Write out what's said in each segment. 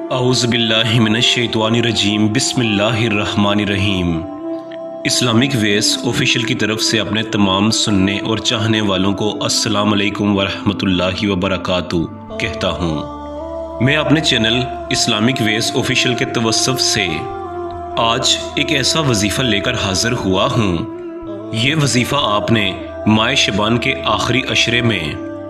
اعوذ باللہ من الشیطان الرجیم بسم اللہ الرحمن الرحیم۔ اسلامک ویس آفیشیل کی طرف سے اپنے تمام سننے اور چاہنے والوں کو السلام علیکم ورحمۃ اللہ وبرکاتہ کہتا ہوں۔ میں اپنے چینل اسلامک ویس آفیشیل کے توسط سے آج ایک ایسا وظیفہ لے کر حاضر ہوا ہوں۔ یہ وظیفہ آپ نے ماہ شعبان کے آخری عشرے میں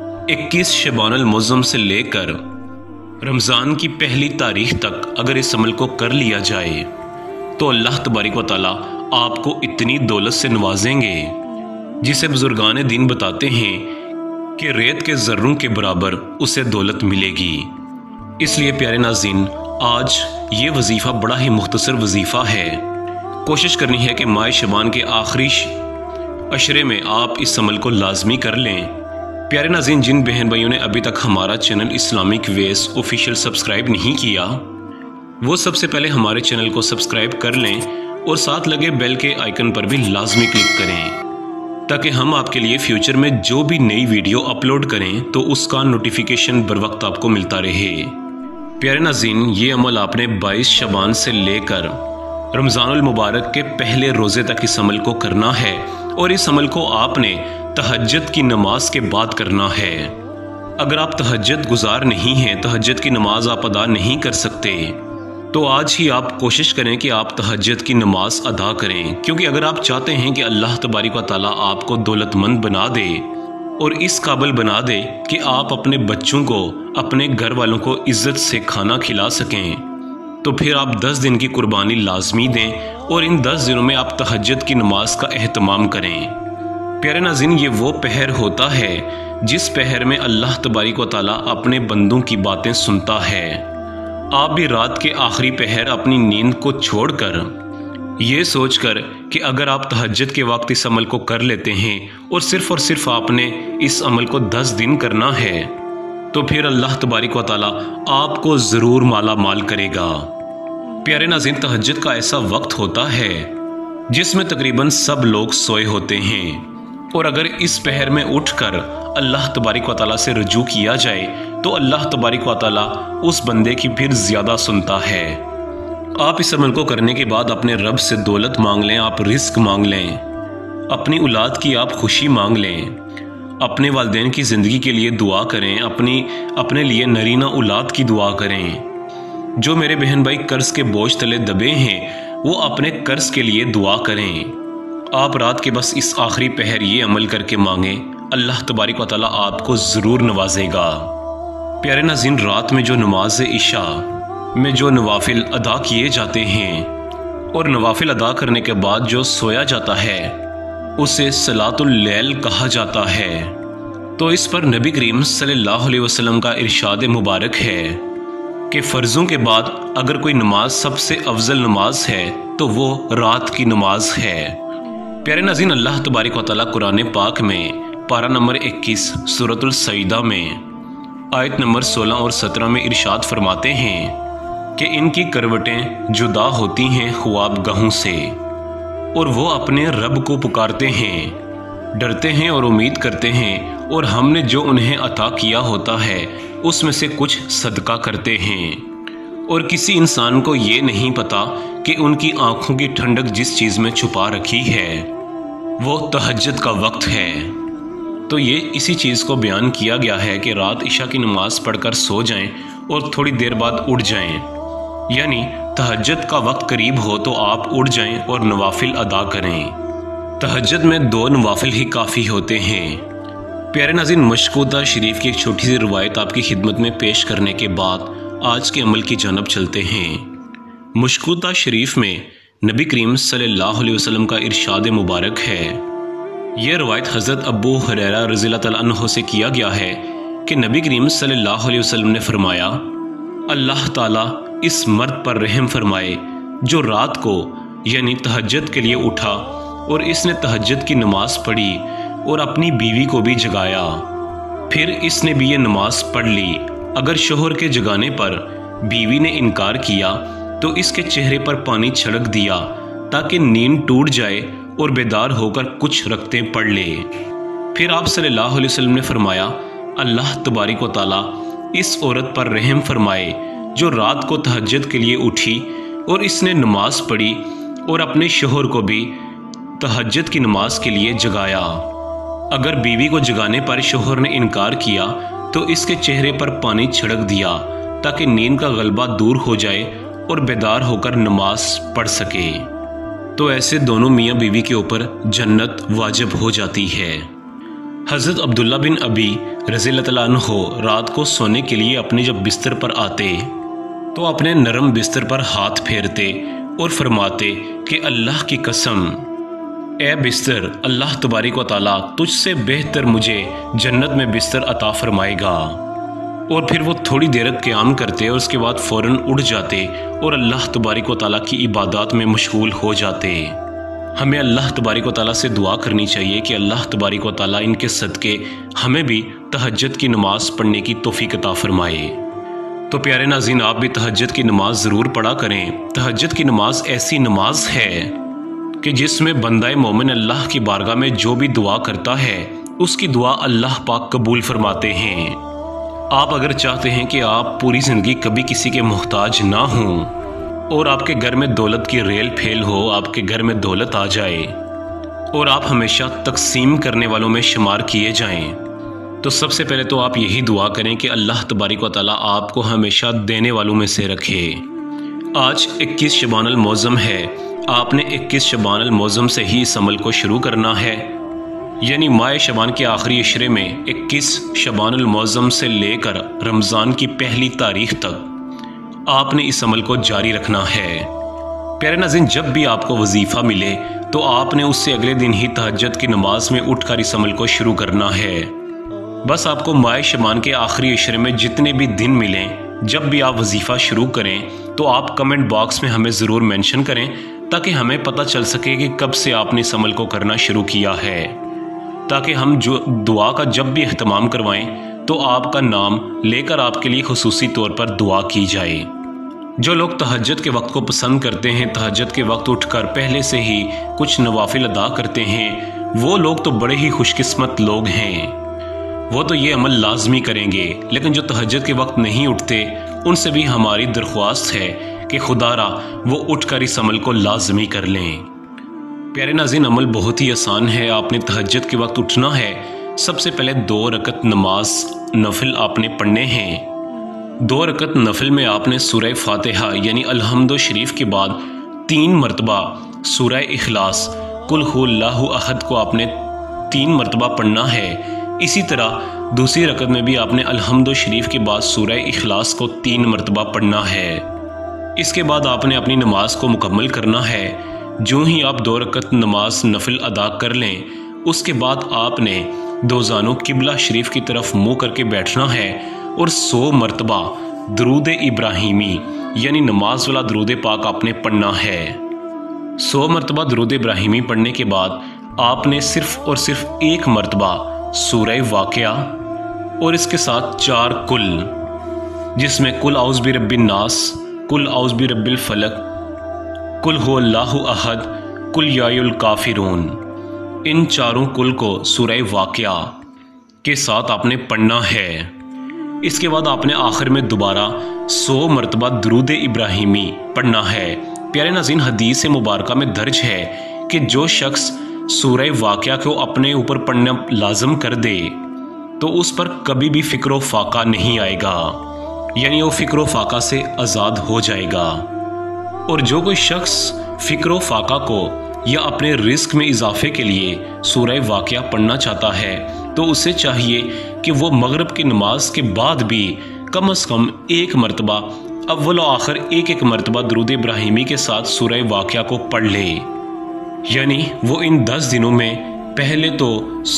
21 شعبان المعظم سے لے کر رمضان کی پہلی تاریخ تک اگر اس عمل کو کر لیا جائے تو اللہ تبارک و تعالیٰ آپ کو اتنی دولت سے نوازیں گے جسے بزرگان دین بتاتے ہیں کہ ریت کے ذروں کے برابر اسے دولت ملے گی۔ اس لیے پیارے ناظرین، آج یہ وظیفہ بڑا ہی مختصر وظیفہ ہے۔ کوشش کرنی ہے کہ ماہ شعبان کے آخری عشرے میں آپ اس عمل کو لازمی کر لیں۔ پیارے ناظرین، جن بہن بھائیوں نے ابھی تک ہمارا چینل اسلامک ویس آفیشیل سبسکرائب نہیں کیا، وہ سب سے پہلے ہمارے چینل کو سبسکرائب کر لیں اور ساتھ لگے بیل کے آئیکن پر بھی لازمی کلک کریں تاکہ ہم آپ کے لیے فیوچر میں جو بھی نئی ویڈیو اپلوڈ کریں تو اس کا نوٹیفیکیشن بر وقت آپ کو ملتا رہے۔ پیارے ناظرین، یہ عمل آپ نے 22 شعبان سے لے کر رمضان المبارک کے پہلے روزے تک اس عمل کو کرنا ہے، اور اس عمل کو آپ نے تہجد کی نماز کے بعد کرنا ہے۔ اگر آپ تہجد گزار نہیں ہیں، تہجد کی نماز آپ ادا نہیں کر سکتے، تو آج ہی آپ کوشش کریں کہ آپ تہجد کی نماز ادا کریں، کیونکہ اگر آپ چاہتے ہیں کہ اللہ تبارک و تعالیٰ آپ کو دولت مند بنا دے اور اس قابل بنا دے کہ آپ اپنے بچوں کو، اپنے گھر والوں کو عزت سے کھانا کھلا سکیں، تو پھر آپ 10 دن کی قربانی لازمی دیں اور ان 10 دنوں میں آپ تہجد کی نماز کا اہتمام کریں۔ پیارے ناظرین، یہ وہ پہر ہوتا ہے جس پہر میں اللہ تبارک و تعالیٰ اپنے بندوں کی باتیں سنتا ہے۔ آپ بھی رات کے آخری پہر اپنی نیند کو چھوڑ کر یہ سوچ کر کہ اگر آپ تہجد کے وقت اس عمل کو کر لیتے ہیں اور صرف آپ نے اس عمل کو 10 دن کرنا ہے، تو پھر اللہ تبارک و تعالیٰ آپ کو ضرور مالا مال کرے گا۔ پیارے ناظرین، تہجد کا ایسا وقت ہوتا ہے جس میں تقریباً سب لوگ سوئے ہوتے ہیں، اور اگر اس پہر میں اٹھ کر اللہ تبارک و تعالیٰ سے رجوع کیا جائے تو اللہ تبارک و تعالیٰ اس بندے کی پھر زیادہ سنتا ہے۔ آپ اس عمل کو کرنے کے بعد اپنے رب سے دولت مانگ لیں، آپ رزق مانگ لیں، اپنی اولاد کی آپ خوشی مانگ لیں، اپنے والدین کی زندگی کے لیے دعا کریں، اپنے لیے نرینہ اولاد کی دعا کریں۔ جو میرے بہن بھائی قرض کے بوجھ تلے دبے ہیں، وہ اپنے قرض کے لیے دعا کریں۔ آپ رات کے بس اس آخری پہر یہ عمل کر کے مانگیں، اللہ تبارک و تعالیٰ آپ کو ضرور نوازے گا۔ پیارے ناظرین، رات میں جو نماز عشاء میں جو نوافل ادا کیے جاتے ہیں اور نوافل ادا کرنے کے بعد جو سویا جاتا ہے اسے صلاۃ اللیل کہا جاتا ہے۔ تو اس پر نبی کریم صلی اللہ علیہ وسلم کا ارشاد مبارک ہے کہ فرضوں کے بعد اگر کوئی نماز سب سے افضل نماز ہے تو وہ رات کی نماز ہے۔ پیارے ناظرین، اللہ تبارک و تعالیٰ قرآن پاک میں پارہ نمبر 21 سورۃ السجدہ میں آیت نمبر 16 اور 17 میں ارشاد فرماتے ہیں کہ ان کی کروٹیں جدا ہوتی ہیں خواب گاہوں سے، اور وہ اپنے رب کو پکارتے ہیں، ڈرتے ہیں اور امید کرتے ہیں، اور ہم نے جو انہیں عطا کیا ہوتا ہے اس میں سے کچھ صدقہ کرتے ہیں۔ اور کسی انسان کو یہ نہیں پتا کہ ان کی آنکھوں کی ٹھنڈک جس چیز میں چھپا رکھی ہے وہ تہجد کا وقت ہے۔ تو یہ اسی چیز کو بیان کیا گیا ہے کہ رات عشاء کی نماز پڑھ کر سو جائیں اور تھوڑی دیر بعد اٹھ جائیں، یعنی تہجد کا وقت قریب ہو تو آپ اٹھ جائیں اور نوافل ادا کریں۔ تہجد میں 2 نوافل ہی کافی ہوتے ہیں۔ پیارے ناظرین، مشکوتہ شریف کی ایک چھوٹی سی روایت آپ کی خدمت میں پیش کرنے کے بعد آج کے عمل کی جانب چلتے ہیں۔ مشکوتہ شریف میں نبی کریم صلی اللہ علیہ وسلم کا ارشاد مبارک ہے۔ یہ روایت حضرت ابو ہریرہ رضی اللہ تعالیٰ عنہ سے کیا گیا ہے کہ نبی کریم صلی اللہ علیہ وسلم نے فرمایا، اللہ تعالیٰ اس مرد پر رحم فرمائے جو رات کو یعنی تہجد کے لیے اٹھا اور اس نے تہجد کی نماز پڑھی اور اپنی بیوی کو بھی جگایا، پھر اس نے بھی یہ نماز پڑھ لی۔ اگر شوہر کے جگانے پر بیوی نے انکار کیا تو اس کے چہرے پر پانی چھڑک دیا تاکہ نیند ٹوٹ جائے اور بیدار ہو کر کچھ رکعتیں پڑھ لے۔ پھر آپ صلی اللہ علیہ وسلم نے فرمایا، اللہ تبارک و تعالیٰ اس عورت پر رحم فرمائے جو رات کو تہجد کے لیے اٹھی اور اس نے نماز پڑھی اور اپنے شوہر کو بھی تہجد کی نماز کے لیے جگایا۔ اگر بیوی کو جگانے پر شوہر نے انکار کیا تو اس کے چہرے پر پانی چھڑک دیا تاکہ نیند کا غلبہ دور ہو جائے اور بیدار ہو کر نماز پڑھ سکے۔ تو ایسے دونوں میاں بیوی کے اوپر جنت واجب ہو جاتی ہے۔ حضرت عبداللہ بن ابی رضی اللہ تعالیٰ عنہ رات کو سونے کے لیے اپنے جب بستر پر آتے تو اپنے نرم بستر پر ہاتھ پھیرتے اور فرماتے کہ اللہ کی قسم، اے بستر، اللہ تبارک و تعالیٰ تجھ سے بہتر مجھے جنت میں بستر عطا فرمائے گا۔ اور پھر وہ تھوڑی دیر قیام کرتے اور اس کے بعد فوراً اٹھ جاتے اور اللہ تبارک و تعالیٰ کی عبادات میں مشغول ہو جاتے۔ ہمیں اللہ تبارک و تعالیٰ سے دعا کرنی چاہیے کہ اللہ تبارک و تعالیٰ ان کے صدقے ہمیں بھی تہجد کی نماز پڑھنے کی توفیق عطا فرمائے۔ تو پیارے ناظرین، آپ بھی تہجد کی نماز ضرور پڑھا کریں۔ تہجد کی نماز ایسی نماز ہے کہ جس میں بندہ مومن اللہ کی بارگاہ میں جو بھی دعا کرتا ہے اس کی دعا اللہ پاک قبول فرماتے ہیں۔ آپ اگر چاہتے ہیں کہ آپ پوری زندگی کبھی کسی کے محتاج نہ ہوں اور آپ کے گھر میں دولت کی ریل پھیل ہو، آپ کے گھر میں دولت آ جائے اور آپ ہمیشہ تقسیم کرنے والوں میں شمار کیے جائیں، تو سب سے پہلے تو آپ یہی دعا کریں کہ اللہ تبارک و تعالیٰ آپ کو ہمیشہ دینے والوں میں سے رکھے۔ آج 21 شعبان المعظم ہے، آپ نے 21 شعبان المعظم سے ہی اس عمل کو شروع کرنا ہے، یعنی ماہ شعبان کے آخری عشرے میں 21 شعبان المعظم سے لے کر رمضان کی پہلی تاریخ تک آپ نے اس عمل کو جاری رکھنا ہے۔ پیارے ناظرین، جب بھی آپ کو وظیفہ ملے تو آپ نے اس سے اگلے دن ہی تہجد کی نماز میں اٹھ کر اس عمل کو شروع کرنا ہے۔ بس آپ کو ماہ شعبان کے آخری عشرے میں جتنے بھی دن ملیں، جب بھی آپ وظیفہ شروع کریں تو آپ کمنٹ باکس میں ہمیں ضرور مینشن کریں تاکہ ہمیں پتہ چل سکے کہ کب سے آپ نے اس عمل کو کرنا شروع کیا ہے، تاکہ ہم جو دعا کا جب بھی اہتمام کروائیں تو آپ کا نام لے کر آپ کے لیے خصوصی طور پر دعا کی جائے۔ جو لوگ تہجد کے وقت کو پسند کرتے ہیں، تہجد کے وقت اٹھ کر پہلے سے ہی کچھ نوافل ادا کرتے ہیں، وہ لوگ تو بڑے ہی خوش قسمت لوگ ہیں، وہ تو یہ عمل لازمی کریں گے۔ لیکن جو تہجد کے وقت نہیں اٹھتے ان سے بھی ہماری درخواست ہے کہ خدا را وہ اٹھ کر اس عمل کو لازمی کر لیں۔ پیارے ناظرین، عمل بہت ہی آسان ہے۔ آپ نے تہجد کے وقت اٹھنا ہے، سب سے پہلے 2 رکعت نماز نفل آپ نے پڑھنے ہیں۔ 2 رکعت نفل میں آپ نے سورہ فاتحہ یعنی الحمد شریف کے بعد 3 مرتبہ سورہ اخلاص قل هو اللہ احد کو آپ نے 3 مرتبہ پڑھنا ہے۔ اسی طرح دوسری رکعت میں بھی آپ نے الحمد شریف کے بعد سورہ اخلاص کو 3 مرتبہ پڑھنا ہے۔ اس کے بعد آپ نے اپنی نماز کو مکمل کرنا ہے۔ جو ہی آپ 2 رکعت نماز نفل ادا کر لیں، اس کے بعد آپ نے دوزانوں قبلہ شریف کی طرف منہ کر کے بیٹھنا ہے اور 100 مرتبہ درود ابراہیمی یعنی نماز والا درود پاک آپ نے پڑھنا ہے۔ 100 مرتبہ درود ابراہیمی پڑھنے کے بعد آپ نے صرف اور صرف 1 مرتبہ سورہ واقعہ اور اس کے ساتھ 4 کل، جس میں قل اعوذ برب الناس، قل اعوذ برب الفلق، قل هو اللہ احد، قل یا الکافرون، ان 4 کل کو سورہ واقعہ کے ساتھ آپ نے پڑھنا ہے۔ اس کے بعد آپ نے آخر میں دوبارہ 100 مرتبہ درود ابراہیمی پڑھنا ہے۔ پیارے ناظرین، حدیث مبارکہ میں درج ہے کہ جو شخص سورہ واقعہ کو اپنے اوپر پڑھنا لازم کر دے تو اس پر کبھی بھی فکر و فاقہ نہیں آئے گا، یعنی وہ فکر و فاقہ سے آزاد ہو جائے گا۔ اور جو کوئی شخص فکر و فاقہ کو یا اپنے رزق میں اضافے کے لیے سورہ واقعہ پڑھنا چاہتا ہے تو اسے چاہیے کہ وہ مغرب کی نماز کے بعد بھی کم از کم 1 مرتبہ اول و آخر 1 مرتبہ درود ابراہیمی کے ساتھ سورہ واقعہ کو پڑھ لے۔ یعنی وہ ان 10 دنوں میں پہلے تو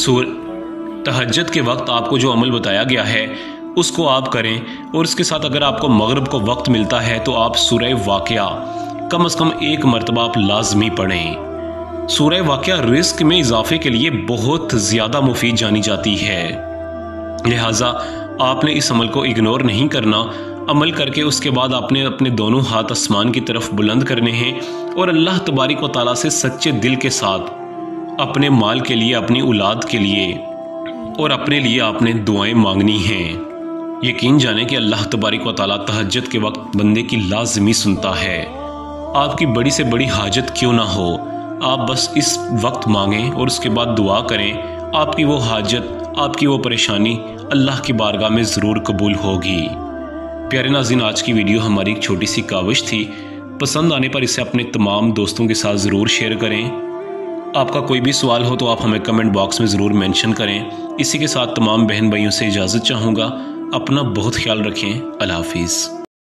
تہجد کے وقت آپ کو جو عمل بتایا گیا ہے اس کو آپ کریں، اور اس کے ساتھ اگر آپ کو مغرب کو وقت ملتا ہے تو آپ سورہ واقعہ کم از کم 1 مرتبہ آپ لازمی پڑھیں۔ سورہ واقعہ رزق میں اضافے کے لیے بہت زیادہ مفید جانی جاتی ہے، لہٰذا آپ نے اس عمل کو اگنور نہیں کرنا۔ عمل کر کے اس کے بعد آپ نے اپنے دونوں ہاتھ آسمان کی طرف بلند کرنے ہیں اور اللہ تبارک و تعالیٰ سے سچے دل کے ساتھ اپنے مال کے لیے، اپنی اولاد کے لیے اور اپنے لیے آپ نے دعائیں مانگنی ہیں۔ یقین جانیں کہ اللہ تبارک و تعالیٰ تہجد کے وقت بندے کی لازمی سنتا ہے۔ آپ کی بڑی سے بڑی حاجت کیوں نہ ہو، آپ بس اس وقت مانگیں اور اس کے بعد دعا کریں، آپ کی وہ حاجت، آپ کی وہ پریشانی اللہ کی بارگاہ میں ضرور قبول ہوگی۔ پیارے ناظرین، آج کی ویڈیو ہماری ایک چھوٹی سی کاوش تھی، پسند آنے پر اسے اپنے تمام دوستوں کے ساتھ ضرور شیئر کریں۔ آپ کا کوئی بھی سوال ہو تو آپ ہمیں کمنٹ باکس میں ضرور مینشن کریں۔ اسی کے ساتھ تمام بہن بھائیوں سے اجازت چاہوں گا، اپنا بہت خیال رکھیں۔ اللہ حافظ۔